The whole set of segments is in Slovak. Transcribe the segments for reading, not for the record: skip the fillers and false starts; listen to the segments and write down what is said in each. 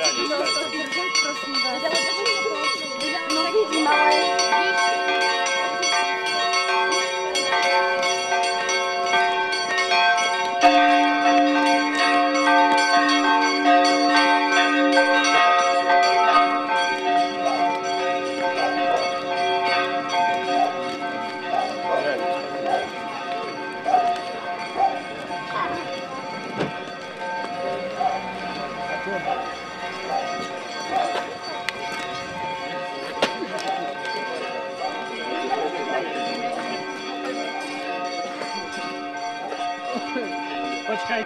Počkaj.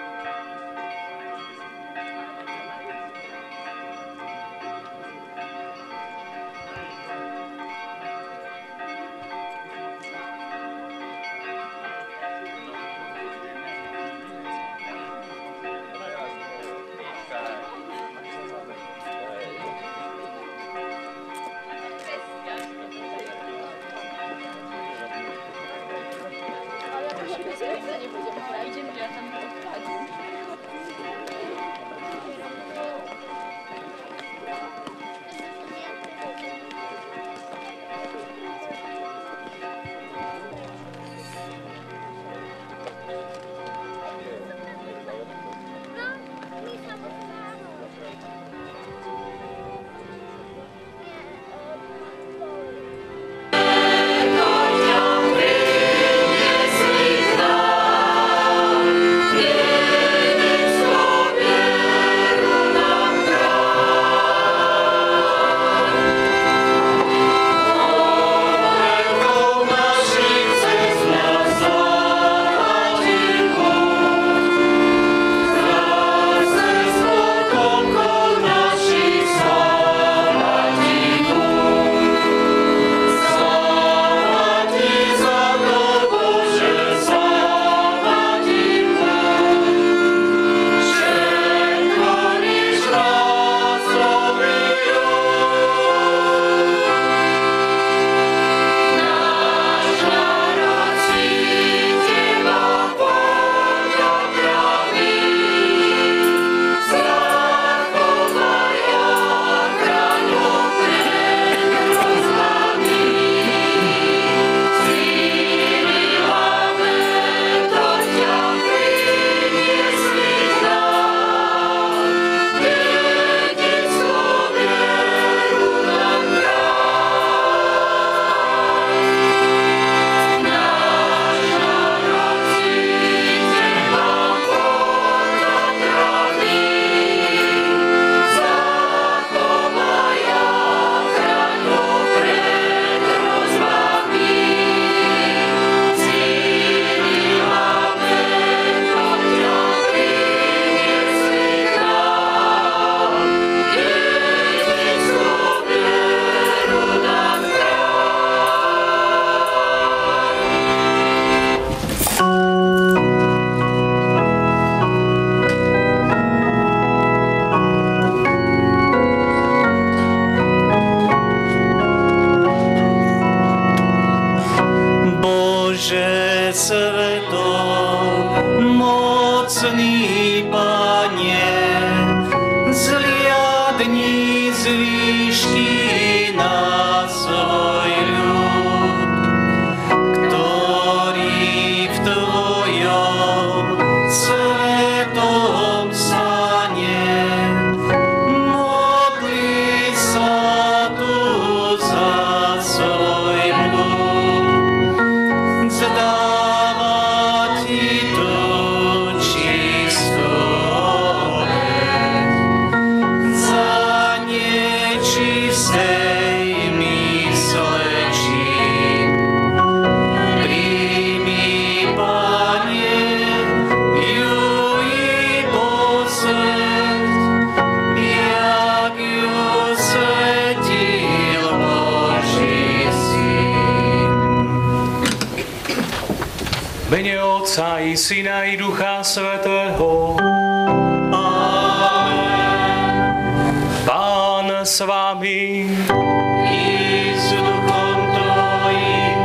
Mene Otca i Syna i Ducha Svätého. Amen. Pán s vami. I s duchom tvojim.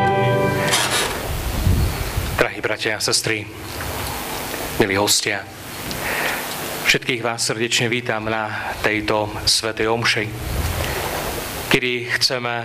Drahí bratia a sestry, milí hostia, Všetkých vás srdečne vítam na tejto svätej omši, kedy chceme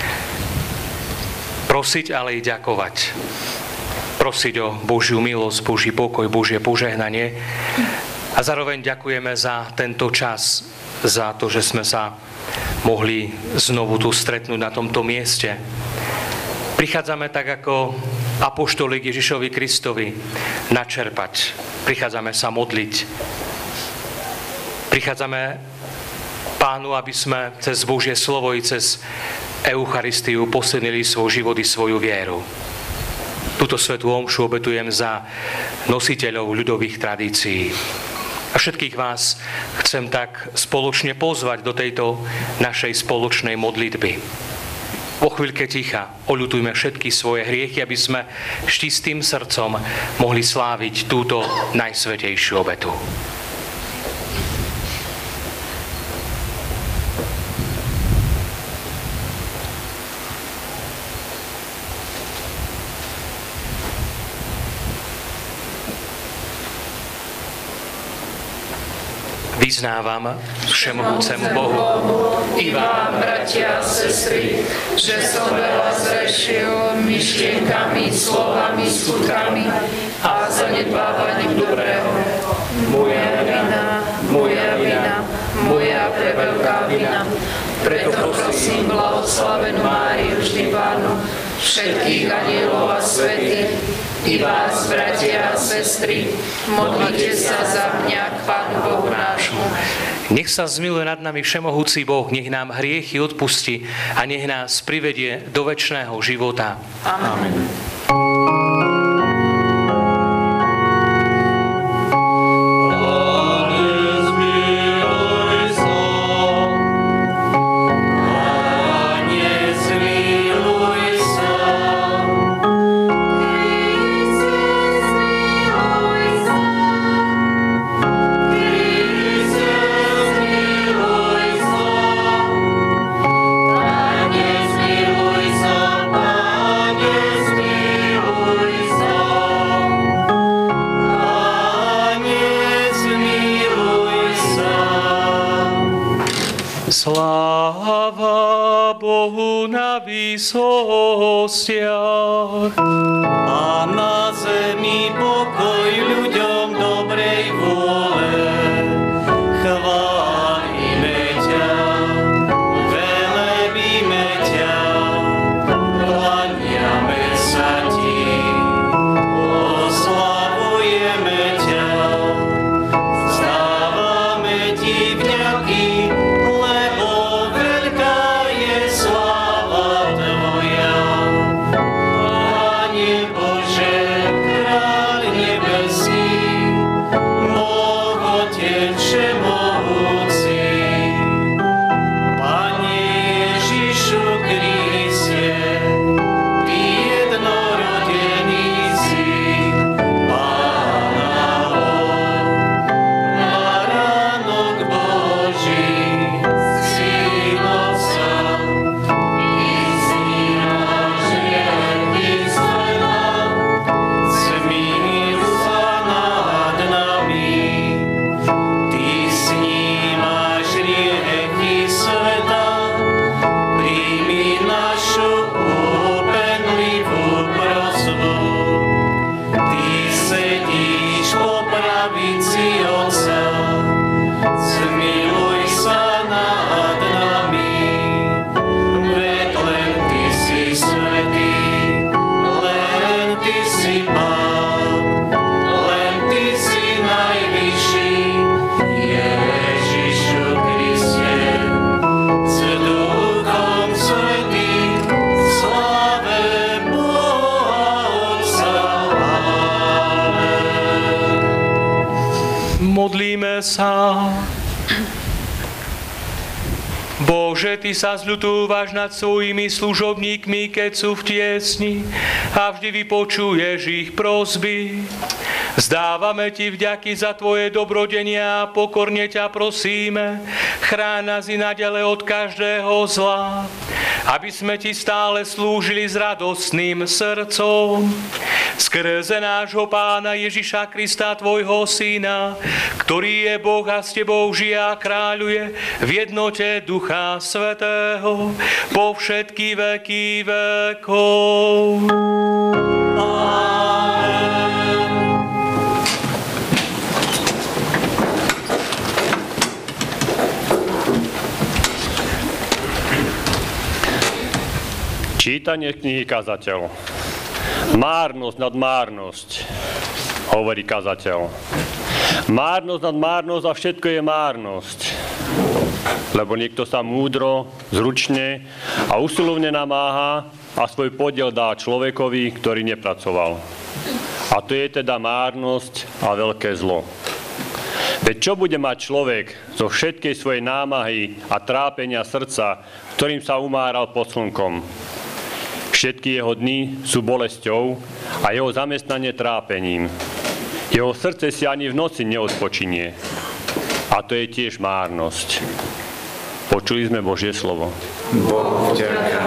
prosiť, ale i ďakovať. Prosiť o Božiu milosť, Boží pokoj, Božie požehnanie. A zároveň ďakujeme za tento čas, za to, že sme sa mohli znovu tu stretnúť na tomto mieste. Prichádzame tak ako apoštolík Ježišovi Kristovi načerpať. Prichádzame sa modliť. Prichádzame Pánu, aby sme cez Božie slovo i cez Eucharistiu posilnili svoj život i svoju vieru. Túto svätú omšu obetujem za nositeľov ľudových tradícií. A všetkých vás chcem tak spoločne pozvať do tejto našej spoločnej modlitby. Vo chvíľke ticha oľutujme všetky svoje hriechy, aby sme s čistým srdcom mohli sláviť túto najsvätejšiu obetu. Vyznávam všemohúcemu Bohu i vám, bratia a sestry, že som veľa zrešil myšlienkami, slovami, skutkami a zanedbávaním dobrého. Moja vina, preveľká vina. Preto prosím blahoslavenú Máriu, vždy Pánu, všetkých anielov a svätých, i vás, bratia a sestry, modlite sa za mňa k Pánu Bohu nášmu. Nech sa zmiluje nad nami všemohúci Boh, nech nám hriechy odpustí a nech nás privedie do večného života. Amen. Sláva Bohu na výsostiach a na zemi pokoj ľuďom dobrej vôle. Chválime ťa, velebíme ťa, kláňame sa ti, oslavujeme ťa, vzdávame ti vďaky, lebo veľká je sláva tvoja. Pane Bože, kráľ nebeský, Boh Otec všemohúci, Pane Ježišu Kriste, Ty jednorodený si, Pána Boh, Baránok Boží, Syn Otca, Ty snímaš hriechy sveta, zmiluj sa nad nami. Ty snímaš hriechy sveta, príjmi našu úpenlivú prosbu. Ty sedíš po pravici Otca, zmiluj sa nad nami. Veď len Ty si svätý, len Ty si Pán, len Ty si najvyšší, Ježišu Kriste. S Duchom Svätým, sláve Boha Otca. Amen. Modlíme sa. Bože, Ty sa zľutúvaš nad svojimi služobníkmi, keď sú v tiesni a vždy vypočuješ ich prosby. Zdávame Ti vďaky za Tvoje dobrodenia a pokorne ťa prosíme, chráň nás i naďalej od každého zla, aby sme Ti stále slúžili s radostným srdcom. Skrze nášho Pána Ježiša Krista, Tvojho Syna, ktorý je Boh a s Tebou žije a kráľuje v jednote Ducha Svätého po všetky veky vekov. Čítanie knihy Kazateľ. Márnosť nad márnosť, hovorí kazateľ. Márnosť nad márnosť a všetko je márnosť. Lebo niekto sa múdro, zručne a usilovne namáha a svoj podiel dá človekovi, ktorý nepracoval. A to je teda márnosť a veľké zlo. Veď čo bude mať človek zo všetkej svojej námahy a trápenia srdca, ktorým sa umáral pod slnkom? Všetky jeho dni sú bolesťou a jeho zamestnanie trápením. Jeho srdce si ani v noci neodpočinie. A to je tiež márnosť. Počuli sme Božie slovo. Bohu vďaka.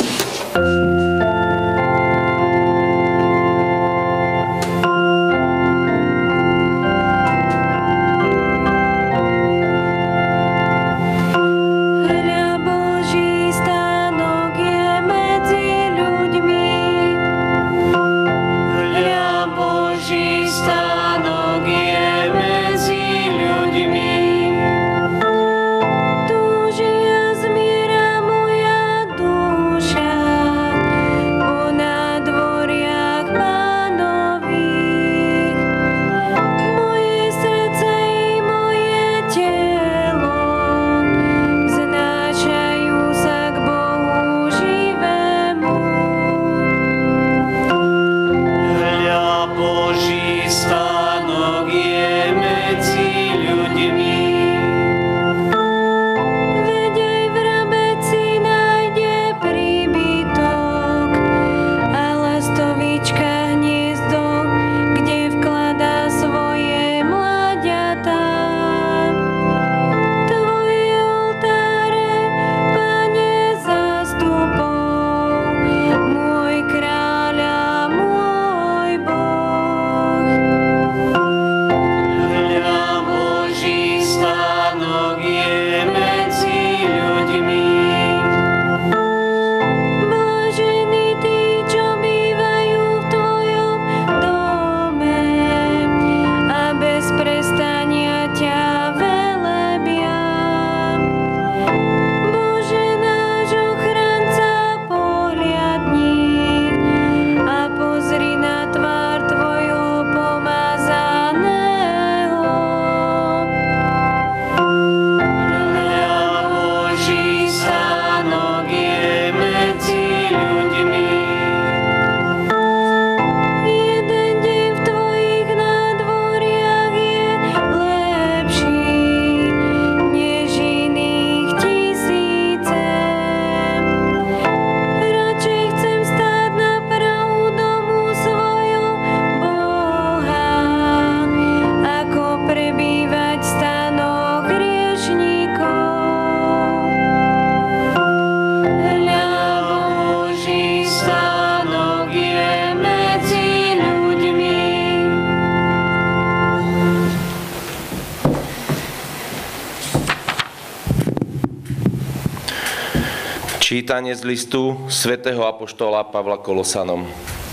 Čítanie z listu svätého apoštola Pavla Kolosanom.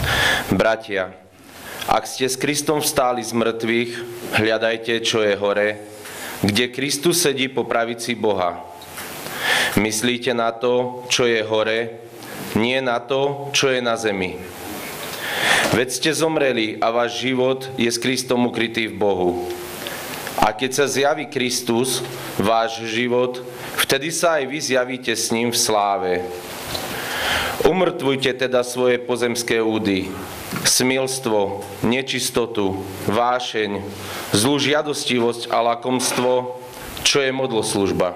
Bratia, ak ste s Kristom vstáli z mŕtvych, hľadajte, čo je hore, kde Kristus sedí po pravici Boha. Myslíte na to, čo je hore, nie na to, čo je na zemi. Veď ste zomreli a váš život je s Kristom ukrytý v Bohu. A keď sa zjaví Kristus, váš život, vtedy sa aj vy zjavíte s ním v sláve. Umrtvujte teda svoje pozemské údy, smilstvo, nečistotu, vášeň, zlú žiadostivosť a lakomstvo, čo je modloslužba.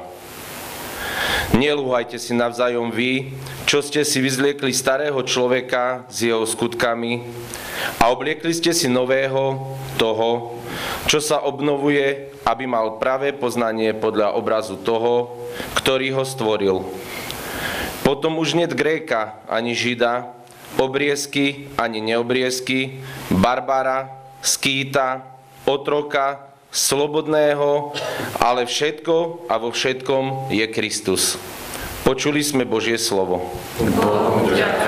Nelúhajte si navzájom vy, čo ste si vyzliekli starého človeka s jeho skutkami A obliekli ste si nového, toho, čo sa obnovuje, aby mal pravé poznanie podľa obrazu toho, ktorý ho stvoril. Potom už niet Gréka ani Žida, obriezky ani neobriezky, barbára, skýta, otroka, slobodného, ale všetko a vo všetkom je Kristus. Počuli sme Božie slovo. Bohu vďaka.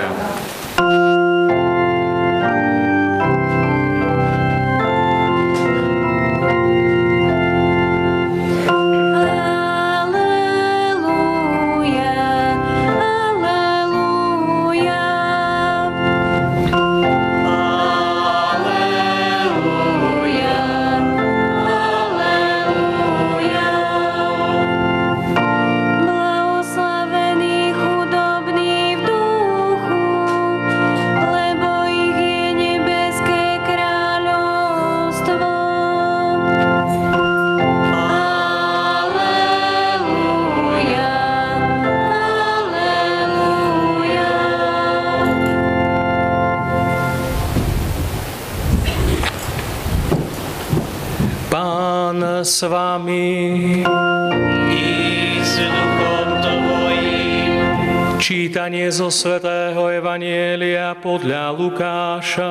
S vami i s duchom tvojím. čítanie zo svätého Evanjelia podľa Lukáša.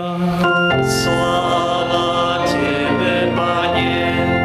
Sláva tebe, Pane.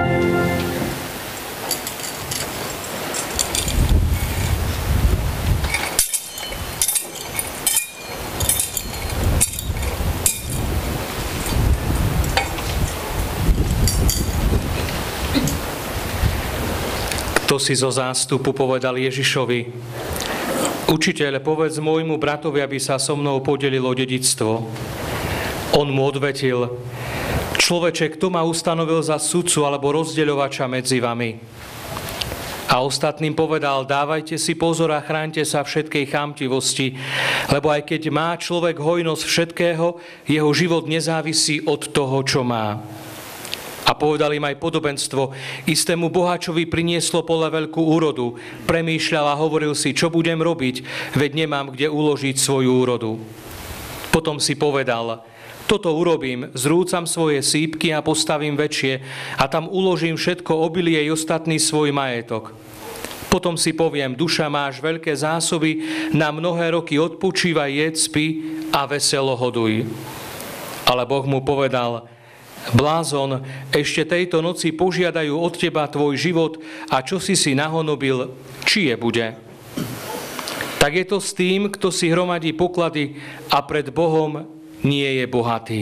Kto si zo zástupu povedal Ježišovi: Učiteľ, povedz môjmu bratovi, aby sa so mnou podelilo dedičstvo. On mu odvetil: Človeče, kto ma ustanovil za sudcu alebo rozdeľovača medzi vami? A ostatným povedal: Dávajte si pozor a chráňte sa všetkej chamtivosti, lebo aj keď má človek hojnosť všetkého, jeho život nezávisí od toho, čo má. A povedal im aj podobenstvo: Istému boháčovi prinieslo pole veľkú úrodu. Premýšľal a hovoril si, čo budem robiť, veď nemám kde uložiť svoju úrodu. Potom si povedal: Toto urobím, zrúcam svoje sípky a postavím väčšie a tam uložím všetko obilie i ostatný svoj majetok. Potom si poviem: Duša, máš veľké zásoby, na mnohé roky odpočívaj, jedz, spí a veselo hoduj. Ale Boh mu povedal: Blázon, ešte tejto noci požiadajú od teba tvoj život a čo si nahonobil, čie bude? Tak je to s tým, kto si hromadí poklady a pred Bohom nie je bohatý.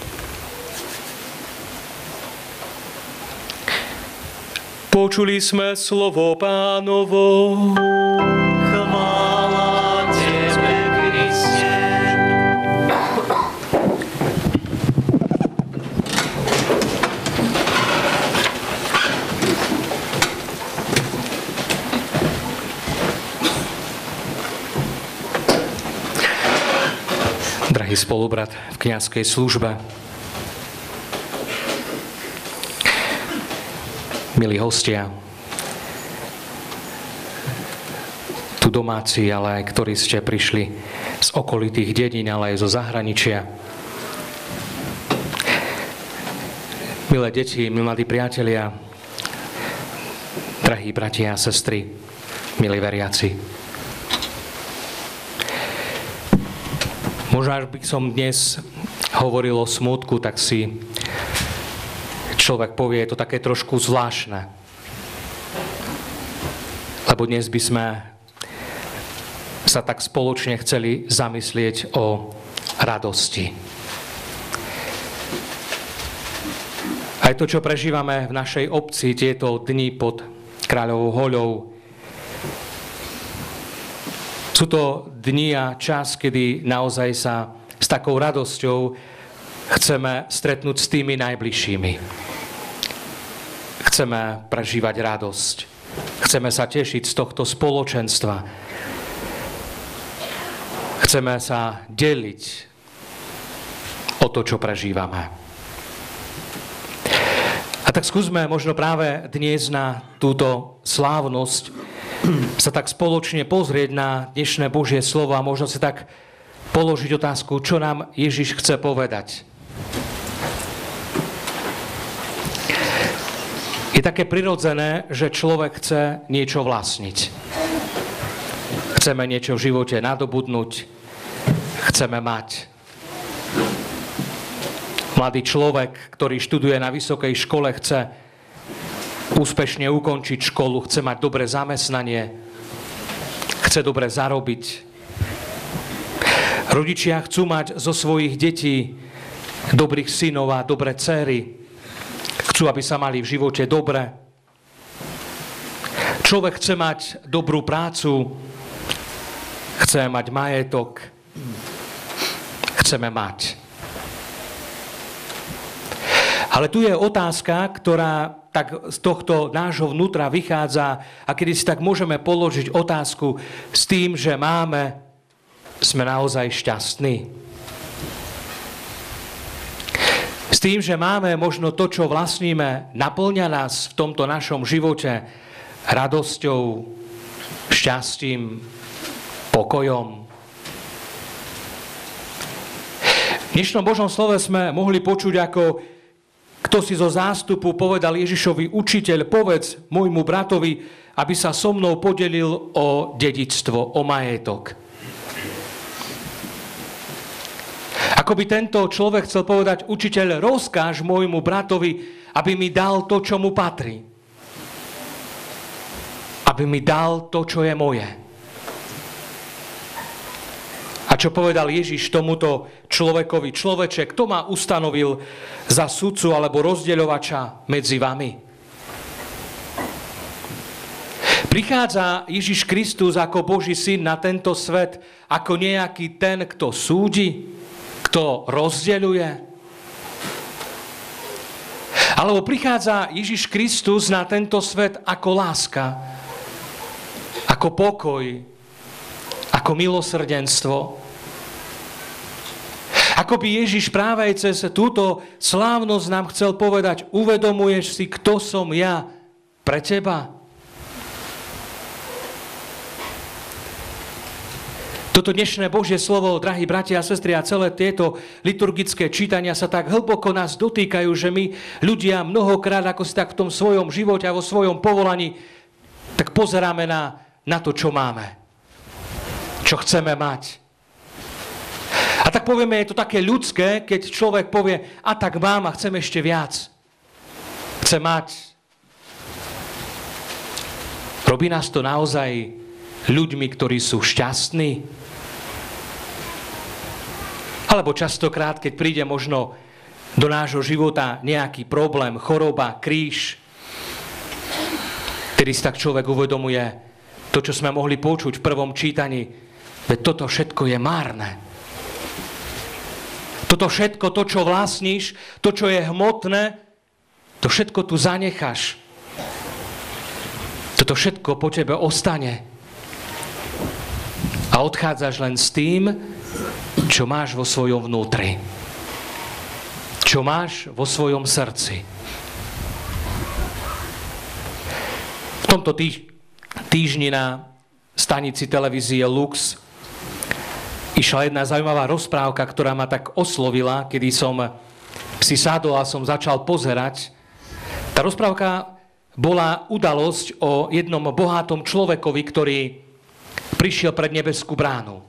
Počuli sme slovo Pánovo. Chvála tebe, Kriste. Drahý spolubrat v kňazskej službe, milí hostia, tu domáci, ale aj ktorí ste prišli z okolitých dedín, ale aj zo zahraničia. Milé deti, mladí priatelia, drahí bratia a sestry, milí veriaci. Možno, až by som dnes hovoril o smútku, tak si človek povie, je to také trošku zvláštne. Lebo dnes by sme sa tak spoločne chceli zamyslieť o radosti. Aj to, čo prežívame v našej obci tieto dni pod Kráľovou hoľou, sú to dni a čas, kedy naozaj sa s takou radosťou chceme stretnúť s tými najbližšími. Chceme prežívať radosť. Chceme sa tešiť z tohto spoločenstva. Chceme sa deliť o to, čo prežívame. A tak skúsme možno práve dnes na túto slávnosť sa tak spoločne pozrieť na dnešné Božie slovo a možno si tak položiť otázku, čo nám Ježiš chce povedať Je také prirodzené, že človek chce niečo vlastniť. Chceme niečo v živote nadobudnúť, chceme mať. Mladý človek, ktorý študuje na vysokej škole, chce úspešne ukončiť školu, chce mať dobré zamestnanie, chce dobre zarobiť. Rodičia chcú mať zo svojich detí dobrých synov a dobré dcéry. Chcú, aby sa mali v živote dobre. Človek chce mať dobrú prácu, chce mať majetok, chceme mať. Ale tu je otázka, ktorá tak z tohto nášho vnútra vychádza a kedy si tak môžeme položiť otázku s tým, že sme naozaj šťastní. S tým, že máme možno to, čo vlastníme, naplňa nás v tomto našom živote radosťou, šťastím, pokojom. V dnešnom Božom slove sme mohli počuť, ako kto si zo zástupu povedal Ježišovi: učiteľ, povedz môjmu bratovi, aby sa so mnou podelil o dedičstvo, o majetok. Ako by tento človek chcel povedať: učiteľ, rozkáž môjmu bratovi, aby mi dal to, čo mu patrí. Aby mi dal to, čo je moje. A čo povedal Ježiš tomuto človekovi? Človeče, kto ma ustanovil za sudcu alebo rozdeľovača medzi vami? Prichádza Ježiš Kristus ako Boží syn na tento svet ako nejaký ten, kto súdi, kto rozdeľuje? Alebo prichádza Ježiš Kristus na tento svet ako láska, ako pokoj, ako milosrdenstvo? Ako by Ježiš práve aj cez túto slávnosť nám chcel povedať: uvedomuješ si, kto som ja pre teba? Toto dnešné Božie slovo, drahí bratia a sestry, a celé tieto liturgické čítania sa tak hlboko nás dotýkajú, že my ľudia mnohokrát, ako si tak v tom svojom živote a vo svojom povolaní, tak pozeráme na to, čo máme, čo chceme mať. A tak povieme, je to také ľudské, keď človek povie: a tak mám a chcem ešte viac. Chcem mať. Robí nás to naozaj ľuďmi, ktorí sú šťastní? Alebo častokrát, keď príde možno do nášho života nejaký problém, choroba, kríž, kedy si tak človek uvedomuje to, čo sme mohli počuť v prvom čítaní, veď toto všetko je márne. Toto všetko, to, čo vlastníš, to, čo je hmotné, to všetko tu zanecháš. Toto všetko po tebe ostane. A odchádzaš len s tým, čo máš vo svojom vnútri. Čo máš vo svojom srdci. V tomto týždni na stanici televízie Lux išla jedna zaujímavá rozprávka, ktorá ma tak oslovila, kedy som si sadol a som začal pozerať. Tá rozprávka bola udalosť o jednom bohatom človekovi, ktorý prišiel pred nebeskú bránu.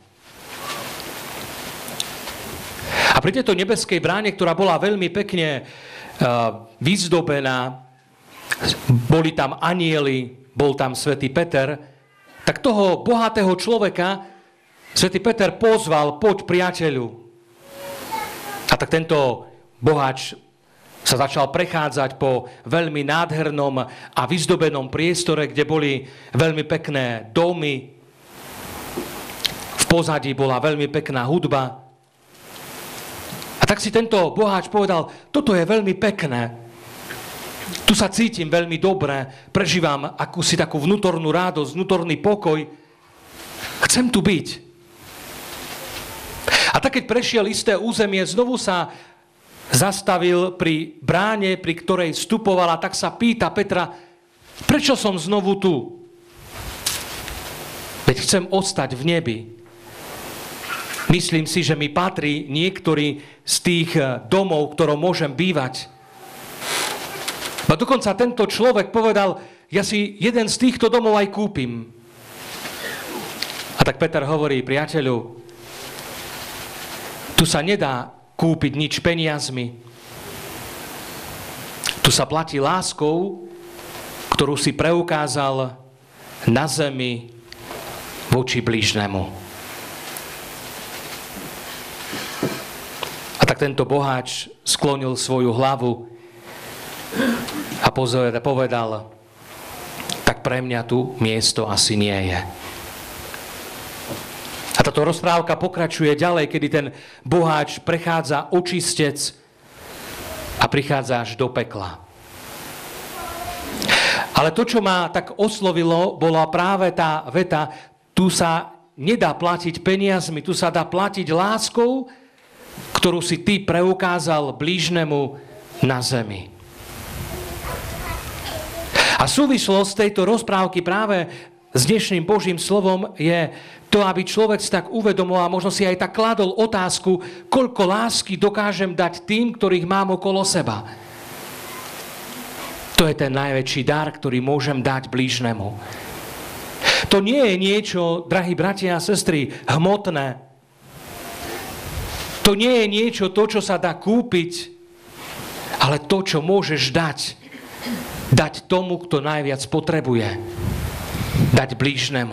A pri tejto nebeskej bráne, ktorá bola veľmi pekne vyzdobená, boli tam anjeli, bol tam svätý Peter, tak toho bohatého človeka svätý Peter pozval: poď, priateľu. A tak tento boháč sa začal prechádzať po veľmi nádhernom a vyzdobenom priestore, kde boli veľmi pekné domy. V pozadí bola veľmi pekná hudba. A tak si tento boháč povedal: toto je veľmi pekné. Tu sa cítim veľmi dobre, prežívam akúsi takú vnútornú radosť, vnútorný pokoj. Chcem tu byť. A tak, keď prešiel isté územie, znovu sa zastavil pri bráne, pri ktorej vstupovala, tak sa pýta Petra: prečo som znovu tu? Veď chcem ostať v nebi. Myslím si, že mi patrí niektorý z tých domov, v ktorom môžem bývať. A dokonca tento človek povedal, ja si jeden z týchto domov aj kúpim. A tak Peter hovorí, priateľu, tu sa nedá kúpiť nič peniazmi. Tu sa platí láskou, ktorú si preukázal na zemi voči blížnemu. A tak tento boháč sklonil svoju hlavu a povedal, tak pre mňa tu miesto asi nie je. A táto rozprávka pokračuje ďalej, kedy ten boháč prechádza očistec a prichádza až do pekla. Ale to, čo ma tak oslovilo, bola práve tá veta, tu sa nedá platiť peniazmi, tu sa dá platiť láskou, ktorú si ty preukázal blížnemu na zemi. A súvislosť tejto rozprávky práve s dnešným Božím slovom je to, aby človek si tak uvedomoval, možno si aj tak kladol otázku, koľko lásky dokážem dať tým, ktorých mám okolo seba. To je ten najväčší dar, ktorý môžem dať blížnemu. To nie je niečo, drahí bratia a sestry, hmotné. To nie je niečo, to, čo sa dá kúpiť, ale to, čo môžeš dať. Dať tomu, kto najviac potrebuje. Dať blížnemu.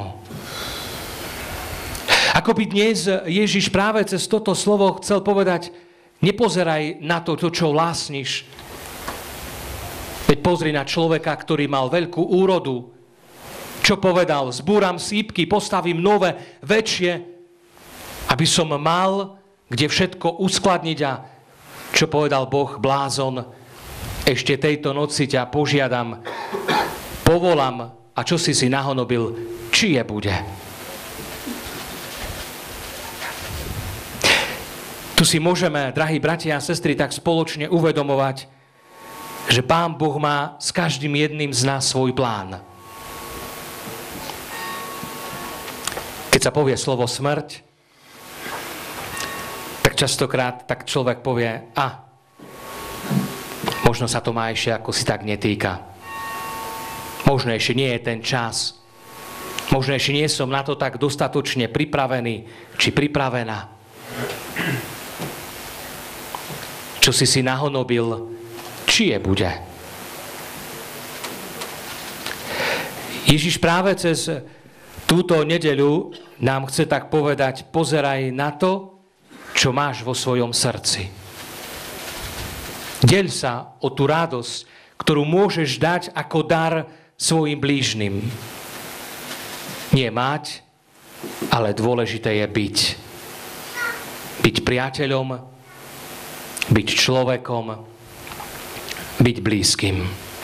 Ako by dnes Ježiš práve cez toto slovo chcel povedať, nepozeraj na to, čo vlastníš. Veď pozri na človeka, ktorý mal veľkú úrodu. Čo povedal? Zbúram sípky, postavím nové, väčšie, aby som mal kde všetko uskladniť. A čo povedal Boh? Blázon, ešte tejto noci ťa požiadam, povolám, a čo si nahonobil, čije bude. Tu si môžeme, drahí bratia a sestry, tak spoločne uvedomovať, že Pán Boh má s každým jedným z nás svoj plán. Keď sa povie slovo smrť, tak častokrát tak človek povie, možno sa to ma ešte ako si tak netýka. Možno ešte nie je ten čas. Možno ešte nie som na to tak dostatočne pripravený či pripravená. Čo si nahonobil, čije bude. Ježiš práve cez túto nedeľu nám chce tak povedať, pozeraj na to, čo máš vo svojom srdci. Deľ sa o tú radosť, ktorú môžeš dať ako dar svojim blížnym. Nie mať, ale dôležité je byť. Byť priateľom, byť človekom, byť blízkym.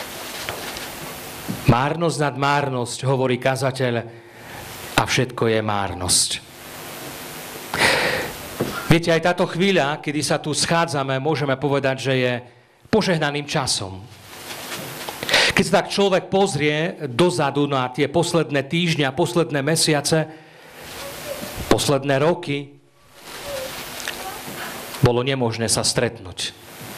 Márnosť nad márnosť, hovorí kazateľ, a všetko je márnosť. Viete, aj táto chvíľa, kedy sa tu schádzame, môžeme povedať, že je požehnaným časom. Keď sa tak človek pozrie dozadu na tie posledné týždňa, posledné mesiace, posledné roky, bolo nemožné sa stretnúť.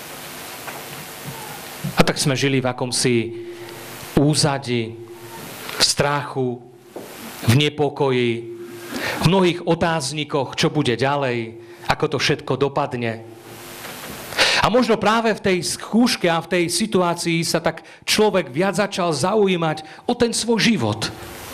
A tak sme žili v akomsi úzadi, v strachu, v nepokoji, v mnohých otáznikoch, čo bude ďalej, ako to všetko dopadne. A možno práve v tej skúške a v tej situácii sa tak človek viac začal zaujímať o ten svoj život.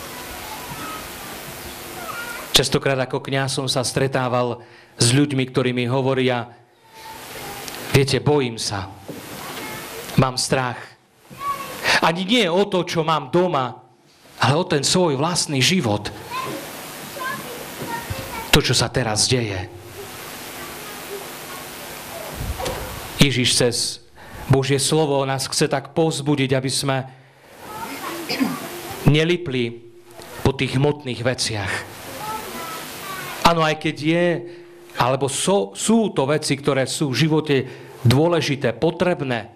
Častokrát ako kňaz som sa stretával s ľuďmi, ktorí mi hovoria, viete, bojím sa, mám strach. Ani nie o to, čo mám doma, ale o ten svoj vlastný život. To, čo sa teraz deje. Ježiš cez Božie slovo nás chce tak povzbudiť, aby sme nelipli po tých hmotných veciach. Áno, aj keď je, alebo sú to veci, ktoré sú v živote dôležité, potrebné.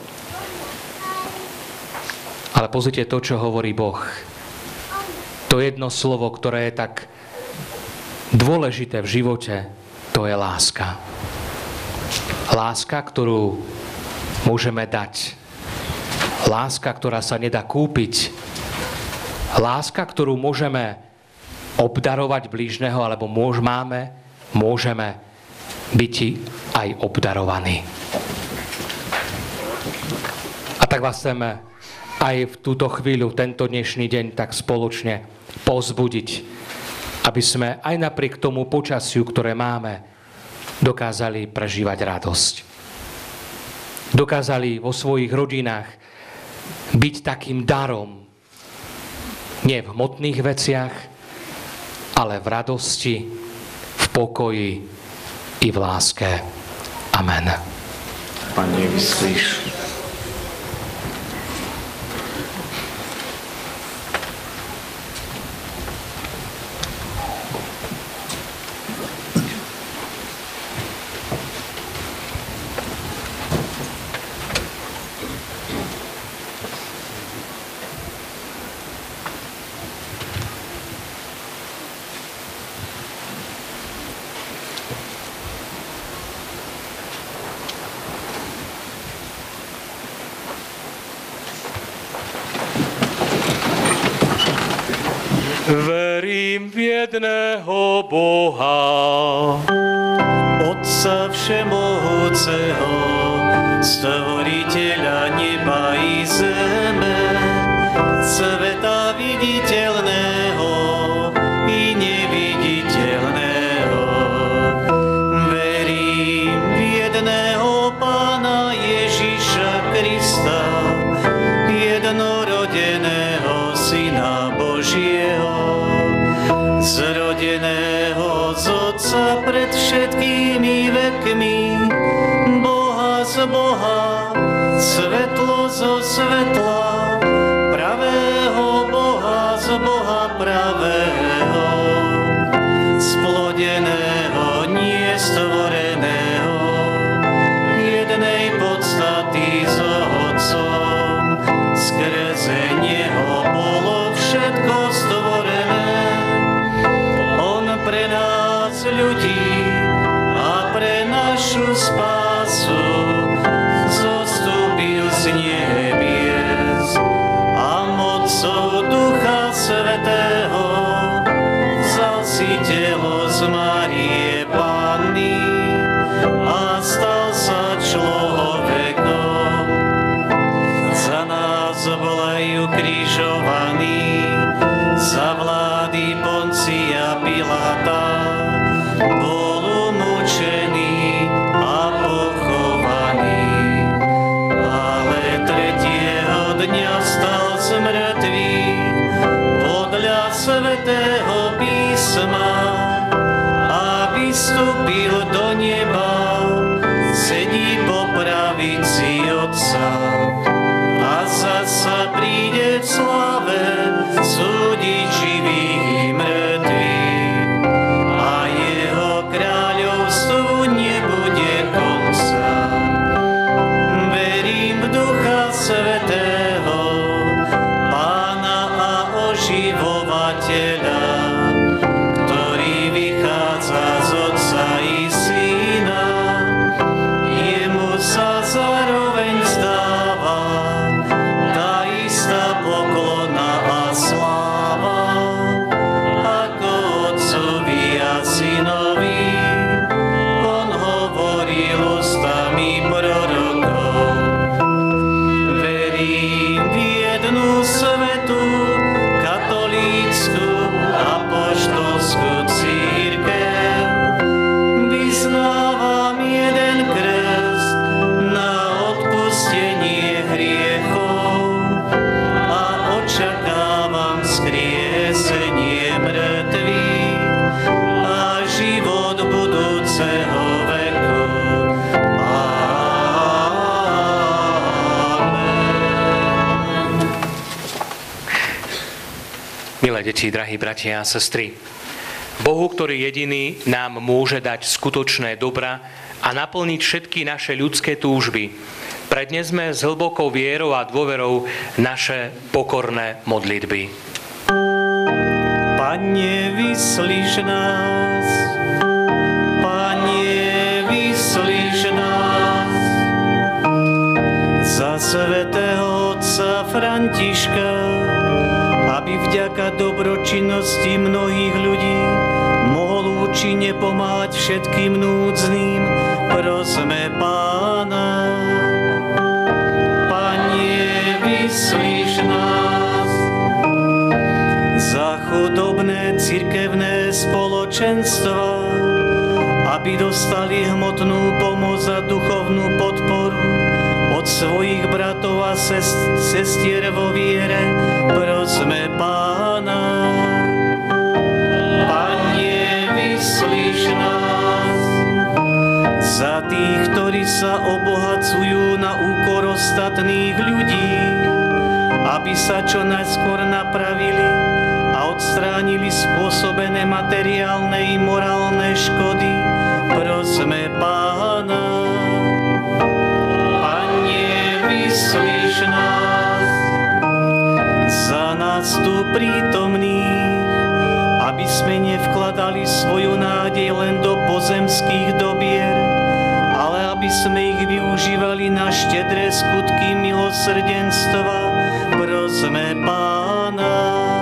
Ale pozrite to, čo hovorí Boh. To jedno slovo, ktoré je tak dôležité v živote, to je láska. Láska, ktorú môžeme dať. Láska, ktorá sa nedá kúpiť. Láska, ktorú môžeme obdarovať blížneho, alebo môžeme byť aj obdarovaní. A tak vás chceme aj v túto chvíľu, tento dnešný deň, tak spoločne povzbudiť, aby sme aj napriek tomu počasiu, ktoré máme, dokázali prežívať radosť. Dokázali vo svojich rodinách byť takým darom, nie v hmotných veciach, ale v radosti, v pokoji i v láske. Amen. Pane, vyslíš. Verím v jedného Boha, Otca Všemohúceho, Stvoriteľa neba i zeme, sveta viditeľného i neviditeľného. Verím v jedného Pána Ježiša Krista, jednorodeného Syna Božieho, zrodeného z Otca pred všetkými vekmi, Boha z Boha, svetlo zo svetla, pravého Boha z Boha pravého, splodeného, nestvoreného, jednej podstaty s Otcom, skrze neho bolo všetko stvorené. On pre nás ľudí a pre našu spásu zostúpil z nebies a mocou Ducha Svätého vzal si telo z Márie Panny a stal sa človekom. Za nás bol aj ukrižovaný, za vlády Poncia Pilata bol umučený a pochovaný, ale tretieho dňa vstal z mŕtvych podľa Svätého písma a vystúpil do neba, sedí po pravici Otca a zasa príde v sláve súdiť živých i mŕtvych a jeho kráľovstvu nebude konca. Verím v Ducha Svätého, Pána a oživovateľa, ktorý vychádza z Otca i Syna, jemu sa zároveň zdáva tá istá poklona a sláva, ako Otcovi a Synovi. On hovoril ústami prorokov. Verím v jednu svätú, katolícku, apoštolskú cirkev. Vyznávam jeden krst na odpustenie hriechov a očakávam vzkriesenie mŕtvych a život budúceho veku. Amen. milé deti, drahí bratia a sestry, Bohu, ktorý jediný nám môže dať skutočné dobra a naplniť všetky naše ľudské túžby, prednesme s hlbokou vierou a dôverou naše pokorné modlitby. Pane, vyslíš nás. Pane, vyslíš nás. Za svätého Otca vďaka dobročinnosti mnohých ľudí mohol účinne pomáhať všetkým núdznym. Prosme Pána. Panie, vyslíš nás. Za chudobné cirkevné spoločenstva, aby dostali hmotnú pomoc a duchovnú podporu od svojich bratov a sestier vo viere, prosme Pána. Panie, vyslíš nás. Za tých, ktorí sa obohacujú na úkor ostatných ľudí, aby sa čo najskôr napravili a odstránili spôsobené materiálne i morálne škody, prosme Pána. Panie, vyslíš nás. Za nás tu prítomných, aby sme nevkladali svoju nádej len do pozemských dobier, ale aby sme ich využívali na štedré skutky milosrdenstva, prosme Pána.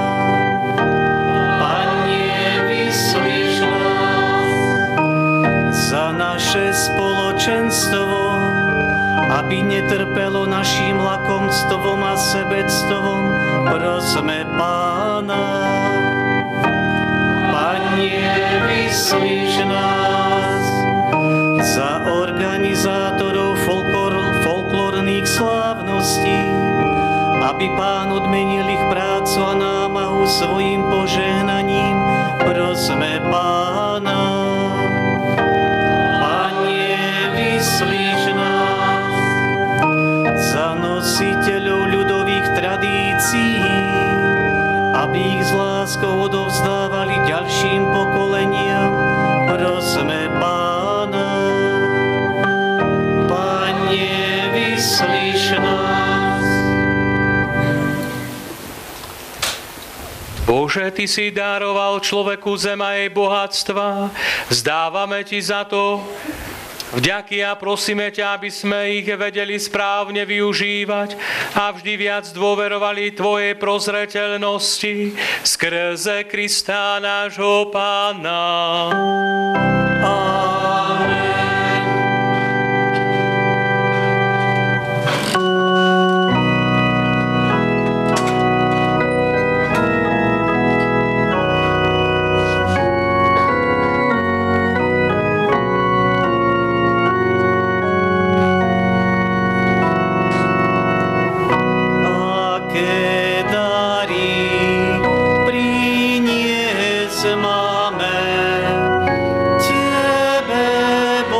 Panie, vyslíš nás. Za naše spoločenstvo, aby netrpelo naším lakomstvom a sebectvom, prosme Pána. Panie, vyslíš nás. Za organizátorov folklórnych slávností, aby Pán odmenil ich prácu a námahu svojim požehnaním, prosme Pána. Panie, vyslíš nás. Za nositeľov ľudových tradícií, aby ich s láskou odovzdávali ďalším pokoleniam, prosme Pána. Panie, vyslíš nás. Bože, Ty si daroval človeku zem a jej bohatstva. Vzdávame Ti za to vďaky a prosíme ťa, aby sme ich vedeli správne využívať a vždy viac dôverovali Tvojej prozreteľnosti skrze Krista nášho Pána. Amen. Tebe,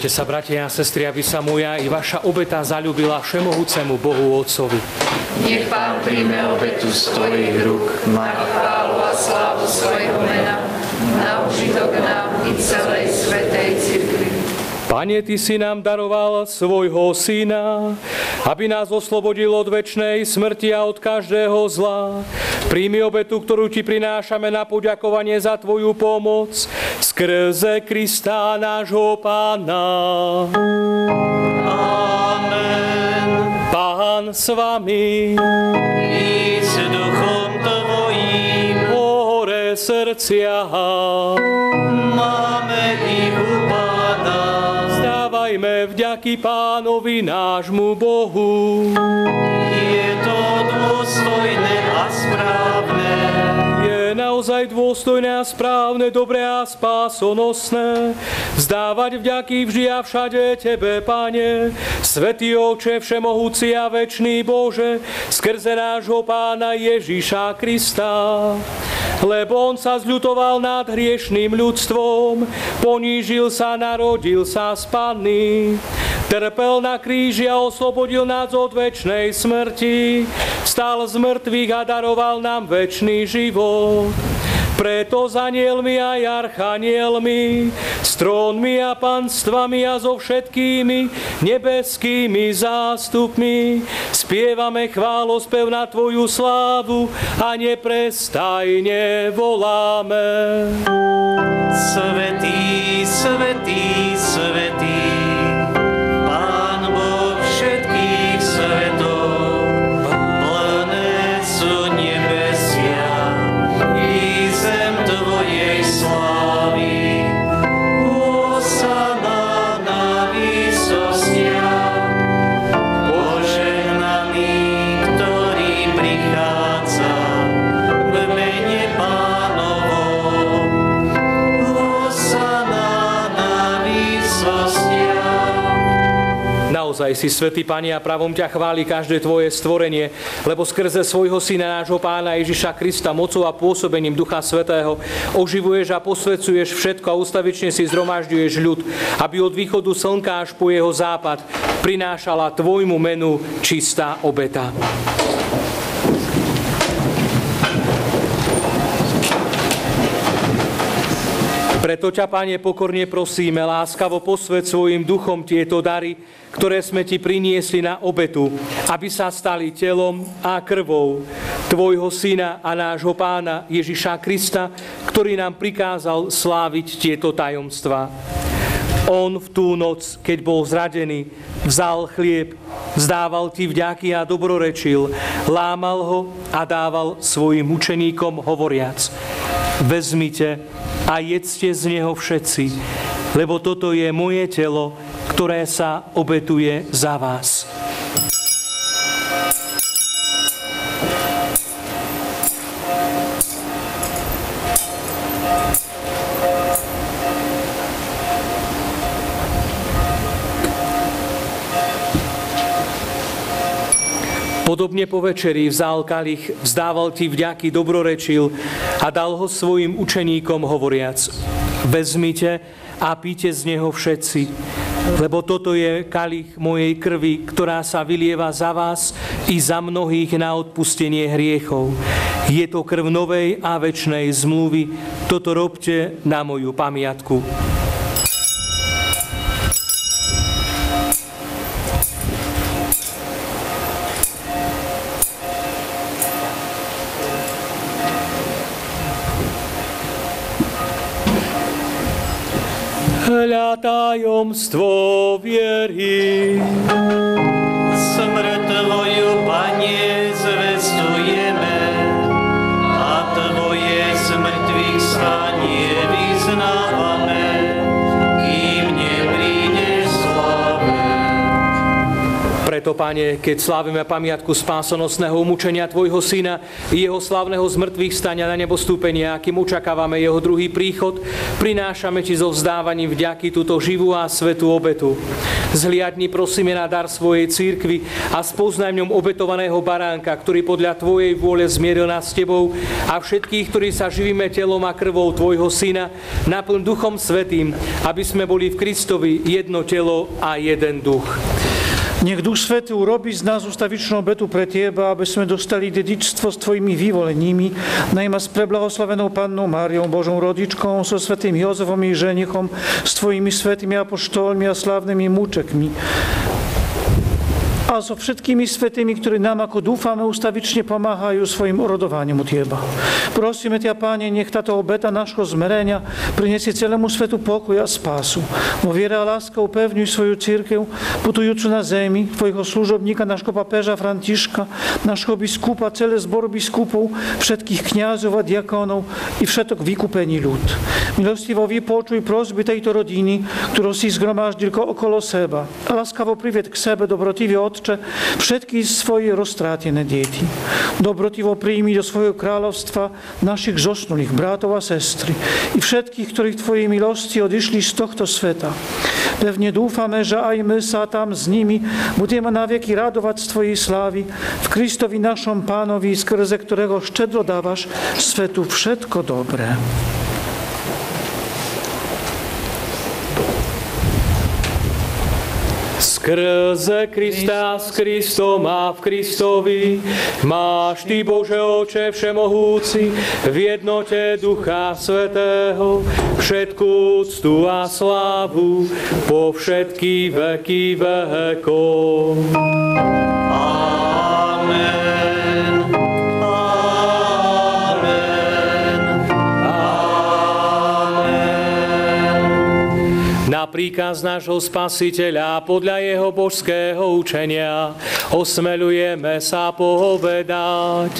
Modlite sa, bratia a sestry, aby sa moja i vaša obeta zaľúbila všemohúcemu Bohu Otcovi. Nech Pán príjme obetu z tvojich rúk na chválu a slávu svojho mena, na užitok nám i celej svätej cirkvi. Pane, Ty si nám daroval svojho Syna, aby nás oslobodil od večnej smrti a od každého zla. Príjmi obetu, ktorú Ti prinášame na poďakovanie za Tvoju pomoc, skrze Krista nášho Pána. Amen. Pán s vami. I s duchom tvojím. Hore srdcia. Máme ich u Pána. Vzdávajme vďaky Pánovi nášmu Bohu. Je to dôstojné a správne. Je naozaj dôstojné a správne, dobré a spásonosné vzdávať vďaky vždy a všade Tebe, Pane, Svätý Otče, všemohúci a večný Bože, skrze nášho Pána Ježiša Krista. Lebo on sa zľutoval nad hriešným ľudstvom, ponížil sa, narodil sa z Panny, trpel na kríži a oslobodil nás od večnej smrti, vstal z mŕtvych a daroval nám večný život. Preto s anielmi a archanielmi, s trónmi a panstvami a so všetkými nebeskými zástupmi spievame chválospev na Tvoju slávu a neprestajne voláme. Svätý, svätý, svätý, Pán Boh všetkých svetov, plné sú nebesia i zem Tvojej slávy. Hosana na výsostiach, požehnaný, ktorý prichádza v mene Pánovom. Hosana na výsostiach. Naozaj si svätý, Pane, a pravom ťa chváli každé Tvoje stvorenie, lebo skrze svojho Syna, nášho Pána Ježiša Krista, mocou a pôsobením Ducha Svätého oživuješ a posvedzuješ všetko a ustavične si zhromažďuješ ľud, aby od východu slnka až po jeho západ prinášala Tvojmu menu čistá obeta. Preto ťa, Pane, pokorne prosíme, láskavo posväť svojim duchom tieto dary, ktoré sme Ti priniesli na obetu, aby sa stali telom a krvou Tvojho Syna a nášho Pána Ježiša Krista, ktorý nám prikázal sláviť tieto tajomstvá. On v tú noc, keď bol zradený, vzal chlieb, vzdával Ti vďaky a dobrorečil, lámal ho a dával svojim učeníkom hovoriac: Vezmite a jedzte z neho všetci, lebo toto je moje telo, ktoré sa obetuje za vás. Podobne po večeri vzal kalich, vzdával Ti vďaky, dobrorečil a dal ho svojim učeníkom hovoriac: Vezmite a píte z neho všetci, lebo toto je kalich mojej krvi, ktorá sa vylieva za vás i za mnohých na odpustenie hriechov. Je to krv novej a večnej zmluvy. Toto robte na moju pamiatku. Hľa tajomstvo viery. Smrť Tvoju, Pane, zvestujeme a Tvoje z mŕtvych stanie vyznávame, kým neprídeš sláve. preto, Pane, keď slávime pamiatku spásonosného umúčenia Tvojho Syna i jeho slávneho zmrtvých stania na nebostúpenia, kým očakávame jeho druhý príchod, prinášame Ti so vzdávaním vďaky túto živú a svätú obetu. Zhliadni, prosíme, na dar svojej cirkvi a spoznaj v ňom obetovaného baránka, ktorý podľa Tvojej vôle zmieril nás s Tebou, a všetkých, ktorí sa živíme telom a krvou Tvojho Syna, naplň Duchom Svätým, aby sme boli v Kristovi jedno telo a jeden duch. Nech Duch Svätý urobí z nás ustavičnú obetu pre Teba, aby sme dostali dedičstvo s Tvojimi vyvolenými, najmä s preblahoslavenou Pannou Máriou, Božou rodičkou, so svätým Jozefom i ženichom, s Tvojimi svätými apoštolmi a slávnymi múčekmi. A so všetkými svätými, ktorí nám, ako dúfame, ustavične pomáhajú svojim urodovaním u Teba. Prosíme ťa, Páne, nech táto obeta našho zmerenia prinesie celému svetu pokoj a spásu. Vo viere a láske upevňuj svoju cirkev, putujúcu na zemi, Tvojho služobníka, nášho papeža Františka, nášho biskupa, celé zboru biskupov, všetkých kňazov a diakonov i všetok vykúpený ľud. Milostivo vypočuj prosby tejto rodiny, ktorú si zhromaždil okolo seba. Láskavo prived k sebe, dobrotivý Otče, všetky svoje roztrátené deti. Dobrotivo príjmi do svojho kráľovstva našich zosnulých bratov a sestry i všetkých, ktorí v Tvojej milosti odišli z tohto sveta. Pevne dúfame, že aj my sa tam s nimi budeme naveky radovať z Tvojej slávy v Kristovi našom Pánovi, skrze ktorého štedro dávaš svetu všetko dobré. Skrze Krista, s Kristom a v Kristovi máš Ty, Bože Oče všemohúci, v jednote Ducha Svätého všetku úctu a slávu po všetky veky vekov. Amen. Na príkaz nášho Spasiteľa podľa jeho božského učenia osmeľujeme sa povedať.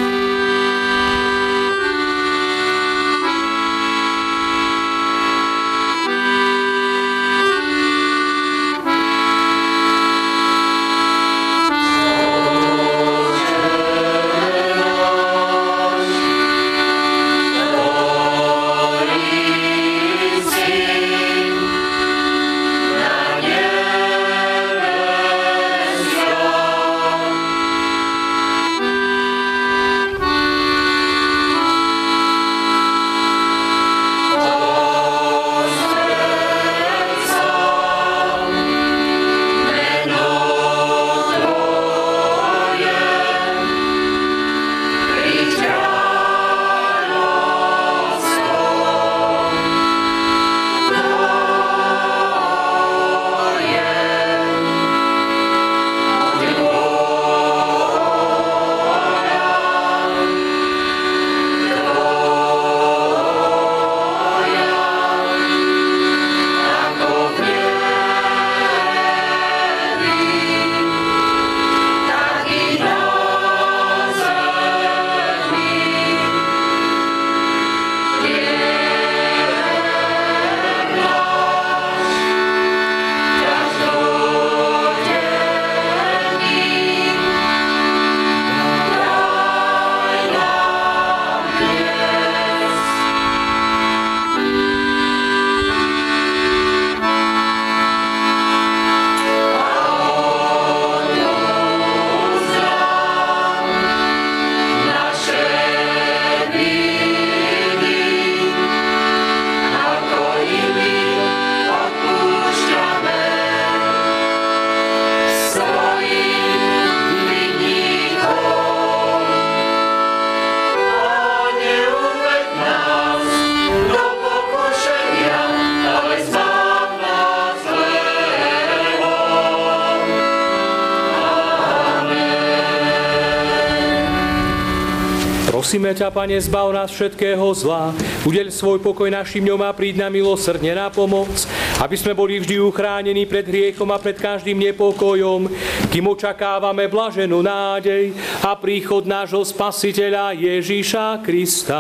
Prosíme ťa, Pane, zbav nás všetkého zla, udeľ svoj pokoj našim ňom a príď nám milosrdne na pomoc, aby sme boli vždy uchránení pred hriechom a pred každým nepokojom, kým očakávame blaženú nádej a príchod nášho Spasiteľa Ježíša Krista.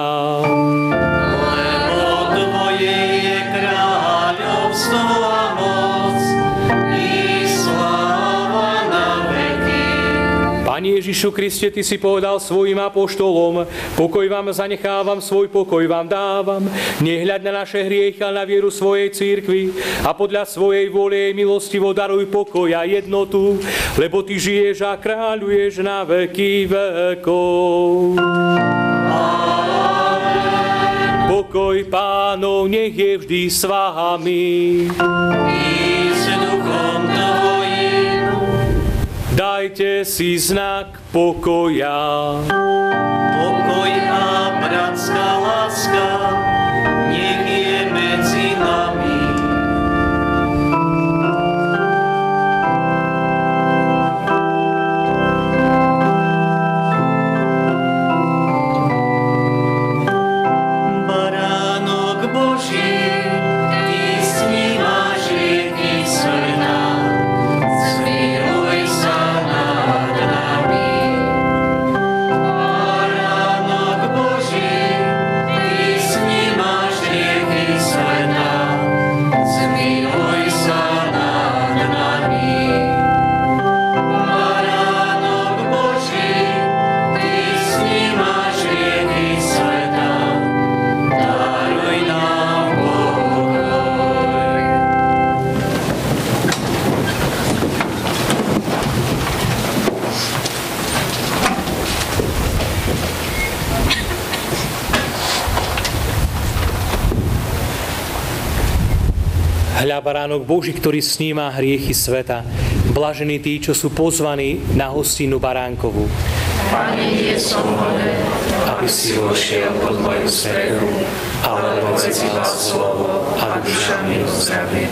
Lebo Tvoje je kráľovstvo a moc i sláva na veky. Pane Ježišu Kriste, Ty si povedal svojim apoštolom, pokoj vám zanechávam, svoj pokoj vám dávam. Nehľaď na naše hriechy, ale na vieru svojej cirkvi a podľa svojej vôle jej milostivo daruj pokoj a jednotu, lebo Ty žiješ a kráľuješ na veky vekov. Amen. Pokoj Pánov nech je vždy s vami. I s duchom tvojim. Dajte si znak pokoja. Pokoj a bratská láska nech je medzi nami. Baránok Boží, Ty snímaš rieky sveta, zmiluj sa nad nami. Baránok Boží, Ty snímaš rieky sveta, zmiluj sa nad nami. Baránok Boží, Ty snímaš rieky sveta, daruj nám pokoj. Hľa baránok Boží, ktorý sníma hriechy sveta. Blažení tí, čo sú pozvaní na hostinu baránkovú. Pane, nie som hoden, aby si vošiel pod moju strechu, ale povedz iba slovo a duša mi uzdravie.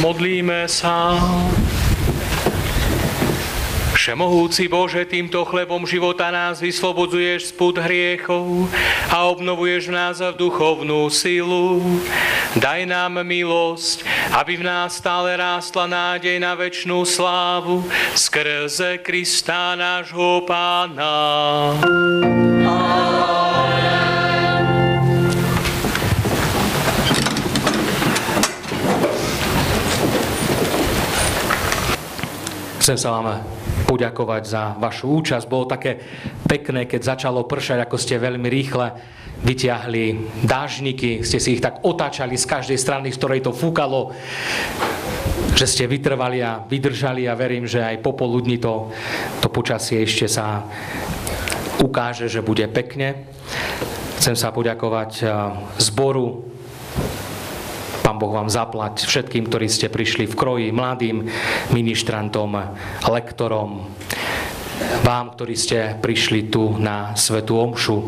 Modlíme sa. Všemohúci Bože, týmto chlebom života nás vyslobodzuješ z pút hriechov a obnovuješ v nás duchovnú silu. Daj nám milosť, aby v nás stále rástla nádej na večnú slávu skrze Krista nášho Pána. Chcem sa vám poďakovať za vašu účasť. Bolo také pekné, keď začalo pršať, ako ste veľmi rýchle vyťahli dážniky, ste si ich tak otáčali z každej strany, z ktorej to fúkalo, že ste vytrvali a vydržali a verím, že aj popoludní to počasie ešte sa ukáže, že bude pekne. Chcem sa poďakovať zboru. Pán Boh vám zaplať všetkým, ktorí ste prišli v kroji, mladým ministrantom, lektorom, vám, ktorí ste prišli tu na svätú omšu.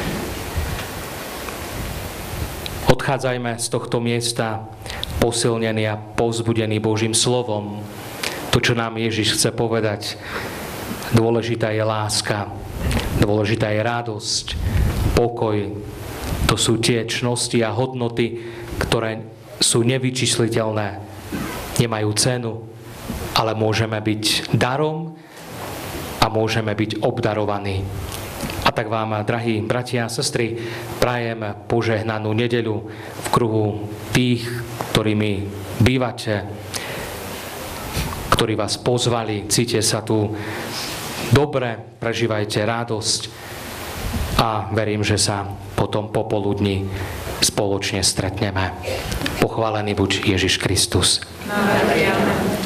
Odchádzajme z tohto miesta posilnení a povzbudení Božím slovom. To, čo nám Ježiš chce povedať, dôležitá je láska, dôležitá je radosť, pokoj. To sú tie čnosti a hodnoty, ktoré sú nevyčísliteľné, nemajú cenu, ale môžeme byť darom a môžeme byť obdarovaní. A tak vám, drahí bratia a sestry, prajem požehnanú nedeľu v kruhu tých, ktorými bývate, ktorí vás pozvali, cíte sa tu dobre, prežívajte radosť a verím, že sa potom popoludní spoločne stretneme. Pochválený buď Ježiš Kristus. Amen.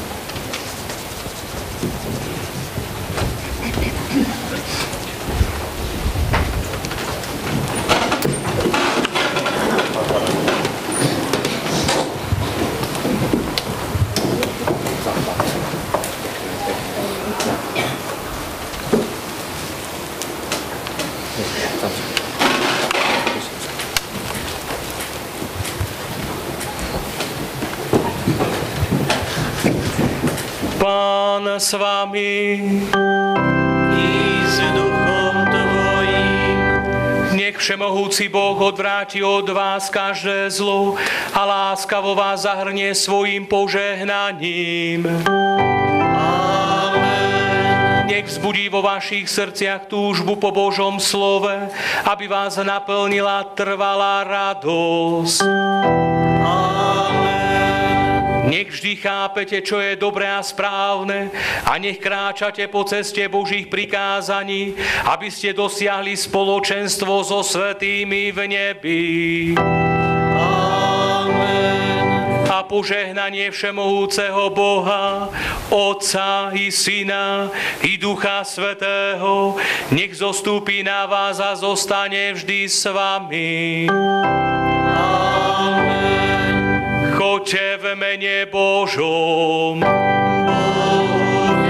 Pán s vami. I s duchom tvojím. Nech všemohúci Boh odvráti od vás každé zlo a láskavo vás zahrnie svojim požehnaním. Amen. Nech vzbudí vo vašich srdciach túžbu po Božom slove, aby vás naplnila trvalá radosť. Nech vždy chápete, čo je dobré a správne a nech kráčate po ceste Božích prikázaní, aby ste dosiahli spoločenstvo so svätými v nebi. Amen. A požehnanie všemohúceho Boha, Otca i Syna i Ducha Svätého, nech zostúpi na vás a zostane vždy s vami. Amen. Choďte v mene Božom. Bohu